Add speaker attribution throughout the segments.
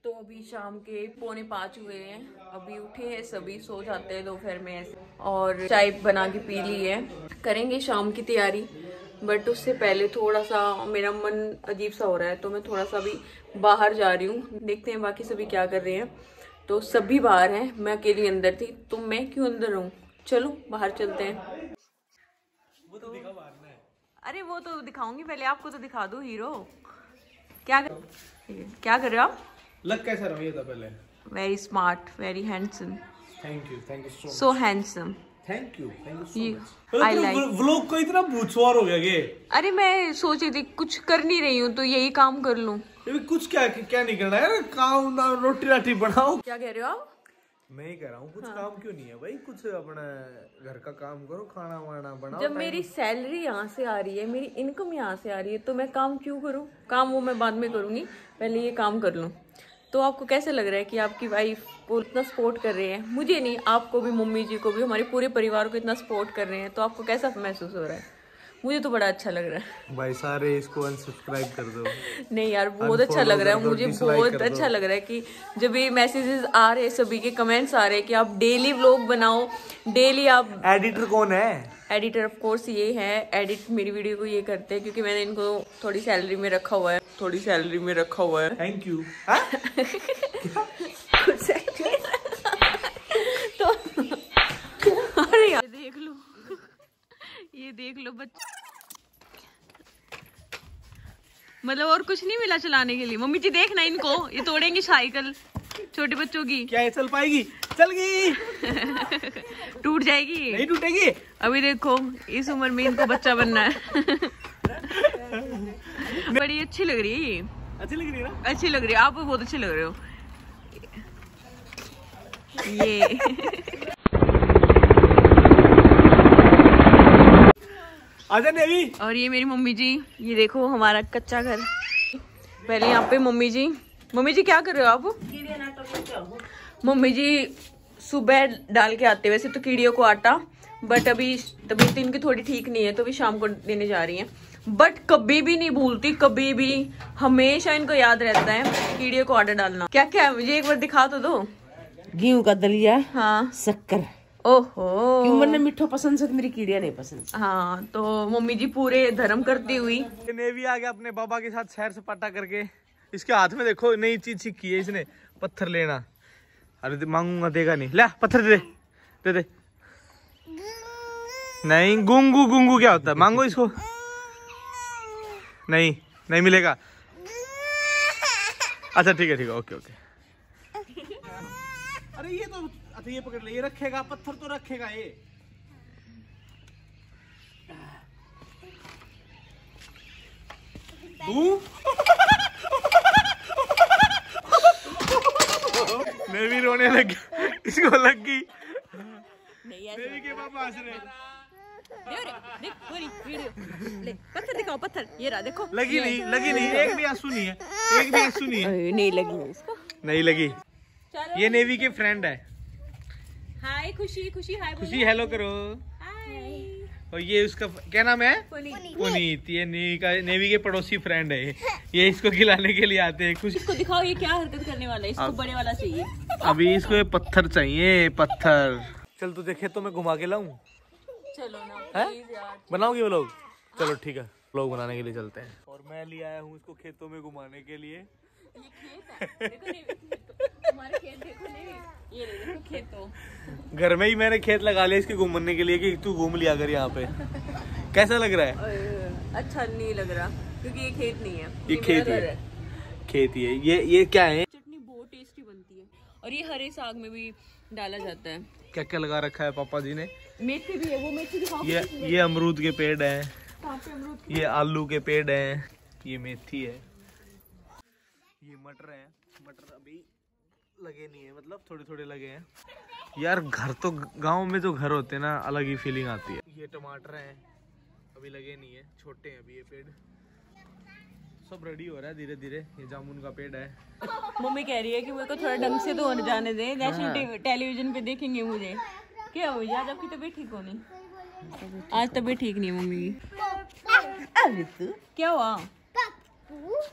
Speaker 1: तो अभी शाम के 4:45 हुए हैं। अभी उठे हैं, सभी सो जाते हैं दोपहर में ऐसे, और चाय बना के पी ली है। करेंगे शाम की तैयारी, बट उससे पहले थोड़ा सा मेरा मन अजीब सा हो रहा है, तो मैं थोड़ा सा अभी बाहर जा रही हूँ। देखते हैं बाकी सभी क्या कर रहे हैं। तो सभी बाहर हैं, मैं अकेली अंदर थी, तो मैं क्यों अंदर रहूँ। चलो बाहर चलते हैं।
Speaker 2: वो तो दिखा बाहर में।
Speaker 1: अरे वो तो दिखाऊंगी, पहले आपको तो दिखा दो हीरो। क्या कर रहे हो आप?
Speaker 2: लग कैसा रहा ये था पहले?
Speaker 1: Very smart, very handsome.
Speaker 2: Thank you
Speaker 1: so handsome.
Speaker 2: Thank you so
Speaker 1: much. I like.
Speaker 2: Vlog को इतना भूतसवार हो गया ये।
Speaker 1: अरे मैं सोच रही थी कुछ कर नहीं रही हूँ तो यही काम कर लूँ।
Speaker 2: कुछ क्या नहीं करना है, काम ना रोटी राटी बनाओ।
Speaker 1: क्या कह रहे हो आप?
Speaker 2: मैं ही कह रहा हूँ कुछ काम क्यों नहीं है भाई, कुछ अपना घर का काम करो, खाना वाना बनाओ।
Speaker 1: जब मेरी सैलरी यहाँ से आ रही है, मेरी इनकम यहाँ से आ रही है, तो मैं काम क्यों करूँ? काम वो मैं बाद में करूँगी, पहले ये काम कर लूँ। तो आपको कैसे लग रहा है कि आपकी वाइफ को इतना सपोर्ट कर रहे हैं? मुझे नहीं, आपको भी, मम्मी जी को भी, हमारे पूरे परिवार को इतना सपोर्ट कर रहे हैं, तो आपको कैसा महसूस हो रहा है? मुझे तो बड़ा अच्छा लग रहा है
Speaker 2: भाई। सारे इसको अनसब्सक्राइब कर दो।
Speaker 1: नहीं यार, बहुत अच्छा लग रहा है मुझे, बहुत अच्छा लग रहा है कि जब ये मैसेजेस आ रहे हैं, सभी के कमेंट्स आ रहे हैं कि आप डेली व्लॉग बनाओ, डेली आप।
Speaker 2: एडिटर कौन है?
Speaker 1: एडिटर ऑफ कोर्स ये है, एडिट मेरी वीडियो को ये करते हैं, क्योंकि मैंने इनको थोड़ी सैलरी में रखा हुआ है,
Speaker 2: थैंक यू।
Speaker 1: तो अरे यार ये देख लो बच्चे, मतलब और कुछ नहीं मिला चलाने के लिए। मम्मी जी देखना इनको, ये तोड़ेंगे साइकिल छोटे बच्चों की।
Speaker 2: क्या ये चल पाएगी? चल गई।
Speaker 1: टूट जाएगी।
Speaker 2: नहीं टूटेगी।
Speaker 1: अभी देखो इस उम्र में इनको बच्चा बनना है। बड़ी अच्छी लग रही है ये।
Speaker 2: अच्छी लग रही है ना?
Speaker 1: अच्छी लग रही है, आप बहुत अच्छे लग रहे हो ये।
Speaker 2: आजा नेवी।
Speaker 1: और ये मेरी मम्मी जी, ये देखो हमारा कच्चा घर। पहले यहाँ पे मम्मी जी क्या कर रहे हो आप? मम्मी जी सुबह डाल के आते, वैसे तो कीड़ियों को आटा, बट अभी तबीयत इनकी थोड़ी ठीक नहीं है, तो अभी शाम को देने जा रही हैं। बट कभी भी नहीं भूलती, कभी भी, हमेशा इनको याद रहता है कीड़ियों को आटा डालना। क्या क्या है मुझे एक बार दिखा तो दो।
Speaker 3: गेहूं का दलिया,
Speaker 1: हाँ,
Speaker 3: शक्कर।
Speaker 1: ओहो,
Speaker 3: क्यों मैंने मीठो पसंद से, मेरी कीड़िया नहीं पसंद।
Speaker 1: हाँ, तो मम्मी जी पूरे धर्म करती हुई।
Speaker 2: नेवी आ गया अपने बाबा के साथ सैर सपाटा करके। इसके हाथ में देखो नई चीज सीखी है इसने, पत्थर लेना। अरे मांगूंगा, देगा नहीं। ले पत्थर दे। नहीं, गुंगू क्या होता है? मांगो इसको। नहीं मिलेगा। अच्छा ठीक है ओके। अरे ये तो, अच्छा ये पकड़ ले, ये रखेगा पत्थर तो रखेगा ये। मैं भी रोने लग गया, इसको लग गई। नेवी के पापा हंस रहे।
Speaker 1: पत्थर दिखाओ, पत्थर ये रहा, देखो।
Speaker 2: लगी नहीं, एक भी आंसू नहीं है,
Speaker 1: नहीं लगी इसको।
Speaker 2: नहीं लगी। ये नेवी के फ्रेंड है।
Speaker 1: हाय खुशी, हाय
Speaker 2: खुशी हेलो करो। और ये उसका क्या नाम है? पुनीत। ये नेवी के पड़ोसी फ्रेंड है। ये इसको खिलाने के लिए आते हैं। खुशी
Speaker 1: इसको दिखाओ, ये क्या हरकत करने वाला है, इसको बड़े वाला चाहिए।
Speaker 2: अभी इसको ये पत्थर चाहिए, पत्थर। चल तुझे खेतों में घुमा के लाऊं?
Speaker 1: चलो ना प्लीज यार।
Speaker 2: बनाओगे वो लोग? चलो ठीक है, लोग बनाने के लिए चलते हैं। और मैं ले आया हूँ इसको खेतों में घुमाने के लिए।
Speaker 1: ये खेत है, देखो नहीं, हमारे खेत देखो नहीं, ये देखो खेत। तो
Speaker 2: घर में ही मैंने खेत लगा लिया इसके घूमने के लिए कि तू घूम लिया कर यहाँ पे। कैसा लग रहा है?
Speaker 1: अच्छा नहीं लग रहा, क्योंकि ये खेत नहीं है,
Speaker 2: ये खेत है। खेत ही है। ये क्या है?
Speaker 1: चटनी बहुत टेस्टी बनती है, और ये हरे साग में भी डाला जाता है।
Speaker 2: क्या क्या लगा रखा है पापा जी ने?
Speaker 1: मेथी भी है, वो मेथी दिखाओ।
Speaker 2: ये अमरूद के पेड़ है,
Speaker 1: कहाँ पे अमरूद?
Speaker 2: ये आलू के पेड़ है, ये मेथी है, ये मटर है। मटर अभी लगे नहीं है, मतलब थोड़े लगे हैं। यार घर तो, गांव में जो घर होते हैं ना, अलग ही फीलिंग आती है। ये टमाटर हैं, अभी लगे नहीं है, छोटे हैं अभी ये पेड़। सब रेडी हो रहा है धीरे धीरे। ये जामुन का पेड़ है।
Speaker 1: मम्मी कह रही है कि मेरे को थोड़ा ढंग से तो जाने दे, नेशनल टेलीविजन पे देखेंगे मुझे। क्या हुई आज आपकी तबीयत ठीक होनी? आज तबीयत ठीक नहीं है मम्मी की। क्या हुआ?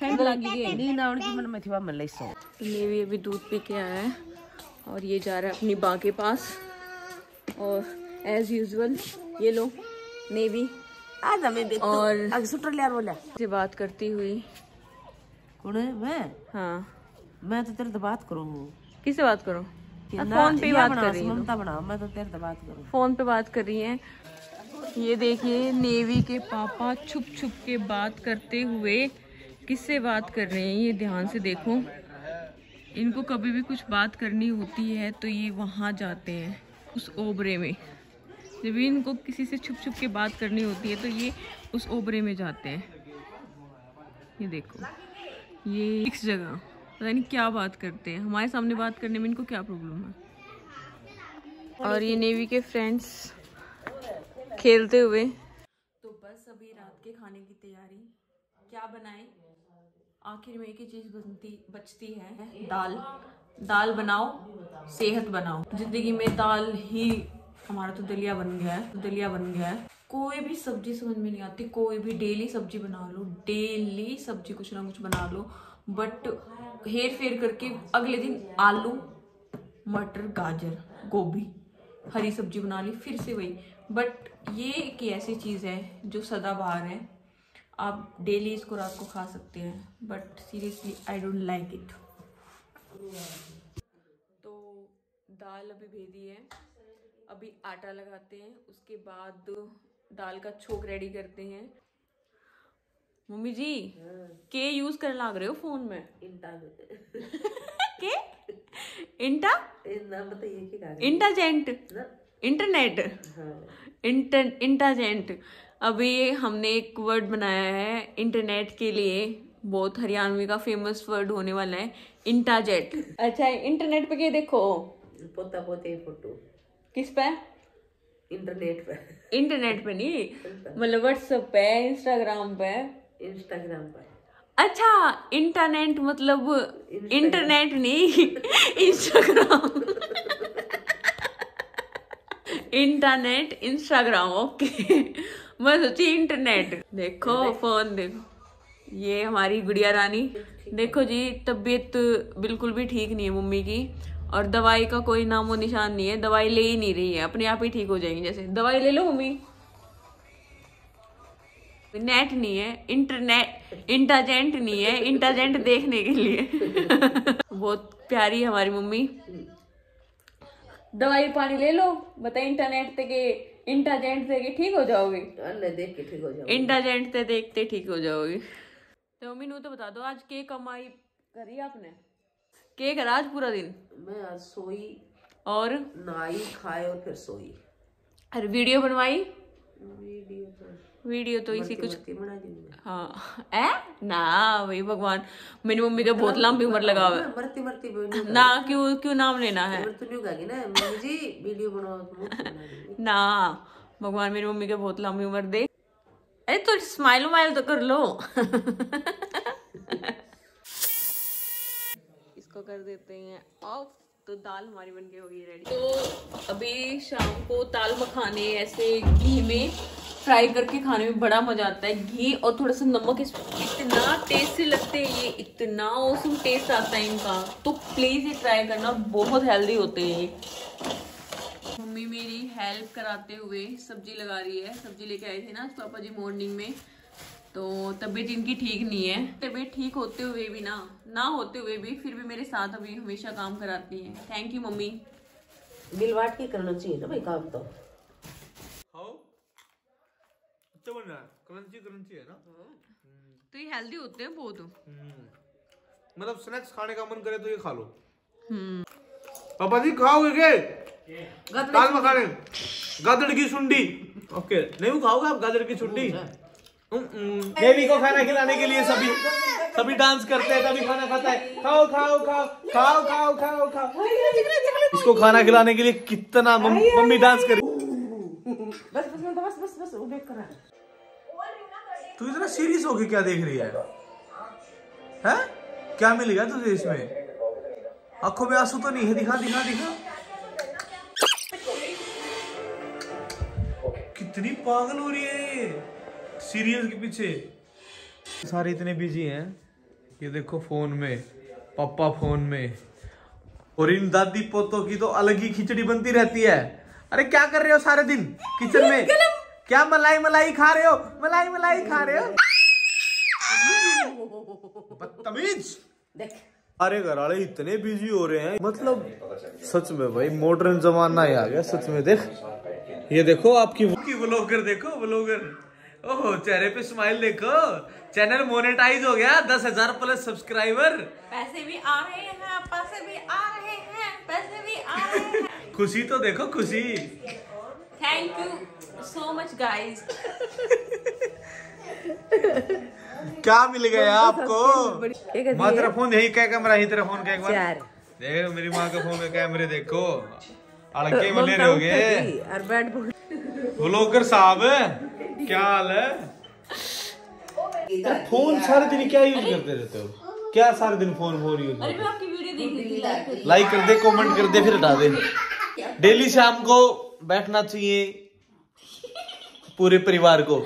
Speaker 1: ठंड लगी है।
Speaker 3: नी ना उनकी मन में थी मन ले सो।
Speaker 1: नेवी अभी दूध पी के आया है और ये जा रहा है अपनी माँ के पास। और एज यूजुअल ये लो नेवी
Speaker 3: आज हमें देख
Speaker 1: और
Speaker 3: आगे सुटर ले यार बोला
Speaker 1: से बात करती हुई।
Speaker 3: कौन है मैं?
Speaker 1: हाँ
Speaker 3: मैं तो तेरे से बात करूँ।
Speaker 1: किससे बात करो? फोन पे बात कर रही है।
Speaker 3: ममता बना, मैं तो तेरे से बात करूँ।
Speaker 1: फोन पे बात कर रही है। ये देखिए नेवी के पापा छुप छुप के बात करते हुए किससे बात कर रहे हैं, ये ध्यान से देखो। इनको कभी भी कुछ बात करनी होती है तो ये वहाँ जाते हैं उस ओबरे में। जब भी इनको किसी से छुप छुप के बात करनी होती है तो ये उस ओबरे में जाते हैं। ये देखो ये इस जगह पता नहीं क्या बात करते हैं। हमारे सामने बात करने में इनको क्या प्रॉब्लम है। और ये नेवी के फ्रेंड्स खेलते हुए। तो बस अभी रात के खाने की तैयारी। क्या बनाएं? आखिर में एक ही चीज बचती है, दाल। दाल बनाओ सेहत बनाओ। जिंदगी में दाल ही, हमारा तो दलिया बन गया है, दलिया बन गया है। कोई भी सब्जी समझ में नहीं आती, कोई भी डेली सब्जी बना लो, डेली सब्जी कुछ ना कुछ बना लो, बट हेर फेर करके अगले दिन आलू मटर गाजर गोभी हरी सब्जी बना ली, फिर से वही। बट ये एक ऐसी चीज़ है जो सदाबहार है, आप डेली इसको रात को खा सकते हैं, but seriously I don't like it. तो दाल अभी भेदी है, अभी आटा लगाते हैं, उसके बाद दाल का छोक रेडी करते हैं। मम्मी जी के यूज करने लग रहे हो फोन में? के इंटा इंटाजेंट इंटरनेट इंटाजेंट। अभी हमने एक वर्ड बनाया है इंटरनेट के लिए, बहुत हरियाणवी का फेमस वर्ड होने वाला है, इंटाजेट। अच्छा इंटरनेट पे क्या देखो?
Speaker 3: पोता पोते फोटो।
Speaker 1: किस पे?
Speaker 3: इंटरनेट पे।
Speaker 1: इंटरनेट पे नहीं, मतलब व्हाट्सएप पे, इंस्टाग्राम पे।
Speaker 3: इंस्टाग्राम पर।
Speaker 1: अच्छा इंटरनेट मतलब इंटरनेट नहीं इंस्टाग्राम। Internet Instagram okay. मैं सोची इंटरनेट। देखो फोन देखो, ये हमारी गुड़िया रानी। देखो जी तबीयत बिल्कुल भी ठीक नहीं है मम्मी की, और दवाई का कोई नामो निशान नहीं है, दवाई ले ही नहीं रही है, अपने आप ही ठीक हो जाएंगी। जैसे दवाई ले लो मम्मी। नेट नहीं है, इंटरनेट इंटरजेंट नहीं है, इंटरजेंट देखने के लिए। बहुत प्यारी हमारी मम्मी। दवाई पानी ले लो, बताए इंटरनेट से के इंटरजेंट से के ठीक हो जाओगे।
Speaker 3: देख के ठीक हो जाओगे।
Speaker 1: इंटरजेंट से देखते ठीक हो जाओगे। तो मम्मी तो बता दो आज के कमाई करी आपने? के करा आज पूरा दिन?
Speaker 3: मैं आज सोई
Speaker 1: और
Speaker 3: नहाई खाए और फिर सोई।
Speaker 1: अरे वीडियो बनवाई?
Speaker 3: वीडियो
Speaker 1: तो इसी कुछ
Speaker 3: बना दी।
Speaker 1: हाँ ए ना भाई भगवान, मेरी मम्मी का बहुत लंबी उम्र लगा हुआ है।
Speaker 3: मरती मरती
Speaker 1: ना क्यों नाम लेना है?
Speaker 3: तो नहीं कहेगी ना मम्मी जी वीडियो बनाओ
Speaker 1: ना भगवान मेरी मम्मी का बहुत लंबी उम्र दे। अरे तो स्माइल वाइल तो कर लो। इसको कर देते हैं ऑफ। तो दाल हमारी बनके हो गई रेडी। तो अभी शाम को दाल मखाने ऐसे घी में फ्राई करके खाने में बड़ा मजा आता है। घी और थोड़ा सा नमक, इतना टेस्टी लगते हैं ये, इतना औसम टेस्ट आता है इनका। तो प्लीज ये ट्राई करना, बहुत हेल्दी होते हैं ये। मम्मी मेरी हेल्प कराते हुए सब्जी लगा रही है। सब्जी लेके आए थे ना पापा जी मॉर्निंग में, तो तबीयत इनकी ठीक नहीं है। तबीयत ठीक होते हुए भी ना होते हुए भी फिर भी मेरे साथ अभी हमेशा काम कराती है। Thank you mummy.
Speaker 3: बिल बांट के करना चाहिए ना भाई काम। तो
Speaker 2: अच्छा बन रहा है, क्रंची है ना।
Speaker 1: तो ये हेल्दी होते हैं बहुत।
Speaker 2: मतलब स्नैक्स खाने का मन करे तो ये खा लो। पापा जी खाओगे क्या? दाल मखाने गाजर की सुंडी। ओके नहीं खाओगे आप गाजर की सुंडी? बेबी को खाना खिलाने के लिए सभी डांस करते हैं, तभी खाना खाता है। खाओ खाओ खाओ खाओ खाओ खाओ खाओ। इसको खाना खिलाने के लिए कितना मम्मी डांस करे।
Speaker 3: बस वो देख कर।
Speaker 2: तू इतना सीरियस होके क्या देख रही है? हैं? क्या मिलेगा तुझे इसमें? आंखों में आंसू तो नहीं है? दिखा दिखा दिखा। कितनी पागल हो रही है ये सीरियल के पीछे। सारे इतने बिजी हैं ये देखो फोन में, पापा फोन में, और इन दादी पोतों की तो अलग ही खिचड़ी बनती रहती है। अरे क्या कर रहे हो सारे दिन किचन में? क्या मलाई मलाई खा रहे हो? मलाई मलाई खा रहे हो? बदतमीज। अरे घर वाले इतने बिजी हो रहे हैं, मतलब सच में भाई मॉडर्न जमाना ही आ गया सच में। देख ये देखो आपकी व्लॉगर, देखो व्लॉगर, ओहो चेहरे पे स्माइल देखो। चैनल मोनेटाइज हो गया, 10,000 प्लस सब्सक्राइबर।
Speaker 1: पैसे भी आ रहे हैं, पैसे भी आ रहे हैं, पैसे भी आ रहे हैं।
Speaker 2: खुशी तो देखो, खुशी।
Speaker 1: Thank you so much guys.
Speaker 2: क्या मिल गया आपको? माँ तेरा फोन यही, क्या कैमरा ही तेरा फोन का? एक बार देख मेरी माँ का फोन में कैमरे देखो, अड़के मले रहोगे। व्लॉगर साहब क्या हाल है? फोन सारे दिन क्या यूज करते रहते हो? क्या सारे दिन फोन यूज?
Speaker 1: अरे मैं आपकी वीडियो देख रही थी,
Speaker 2: लाइक कर दे, कमेंट कर दे, फिर हटा दे। डेली शाम को बैठना चाहिए पूरे परिवार को।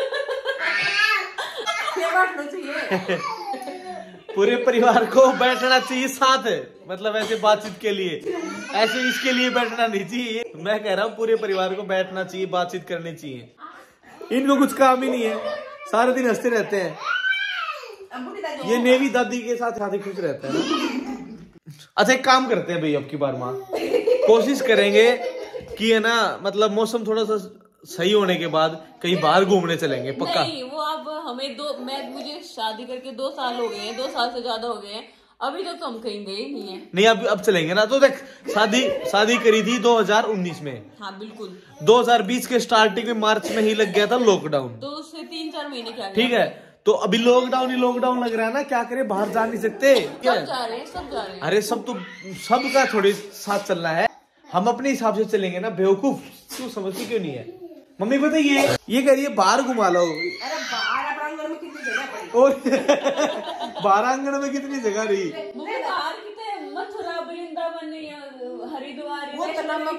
Speaker 2: पूरे परिवार को बैठना चाहिए साथ, मतलब ऐसे बातचीत के लिए, ऐसे इसके लिए बैठना नहीं चाहिए। मैं कह रहा हूँ पूरे परिवार को बैठना चाहिए, बातचीत करनी चाहिए। इनको कुछ काम ही नहीं है, सारे दिन हंसते रहते हैं। ये नेवी दादी के साथ साथ ही खुश रहते हैं ना। अच्छा एक काम करते हैं भाई, अब की बार माँ कोशिश करेंगे कि है ना, मतलब मौसम थोड़ा सा सही होने के बाद कहीं बाहर घूमने चलेंगे पक्का।
Speaker 1: नहीं वो अब हमें मुझे शादी करके 2 साल हो गए हैं, 2 साल से ज्यादा हो गए हैं, अभी तक तो हम कहीं गए नहीं है।
Speaker 2: नहीं अब चलेंगे ना। तो देख शादी करी थी 2019 में।
Speaker 1: हाँ बिल्कुल।
Speaker 2: 2020 के स्टार्टिंग में मार्च में ही लग गया था लॉकडाउन,
Speaker 1: तो उससे 3-4 महीने क्या
Speaker 2: ठीक है। तो अभी लॉकडाउन ही लॉकडाउन लग रहा है ना, क्या करे, बाहर जा नहीं सकते।
Speaker 1: सब जा रहे हैं।
Speaker 2: अरे सबका थोड़ी साथ चलना है, हम अपने हिसाब से चलेंगे ना। बेवकूफ तू समझती क्यों नहीं है? मम्मी बताइए, ये कह रही है बाहर घुमा लो।
Speaker 3: अरे बाहर आंगन में कितनी जगह पड़ी?
Speaker 2: और बाहर आंगन में कितनी जगह रही?
Speaker 1: बाहर कितने, मथुरा वृंदावन हरिद्वार,
Speaker 3: वो तो नाम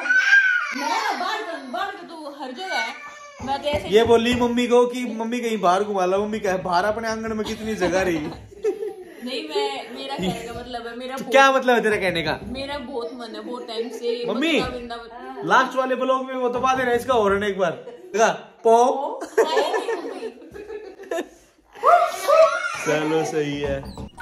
Speaker 1: बाहर तो हर जगह है। मैं तो ऐसे
Speaker 2: ये बोली मम्मी को कि मम्मी कहीं बाहर घुमा लो। मम्मी कहे बाहर अपने आंगन में कितनी जगह रही?
Speaker 1: नहीं, मेरा कहने का मतलब है, मेरा
Speaker 2: क्या मतलब है तेरा कहने का?
Speaker 1: मेरा बहुत मन है, बहुत टाइम से।
Speaker 2: मम्मी लास्ट वाले ब्लॉग में वो दबा देना इसका हॉर्न एक बार, पो। चलो सही है।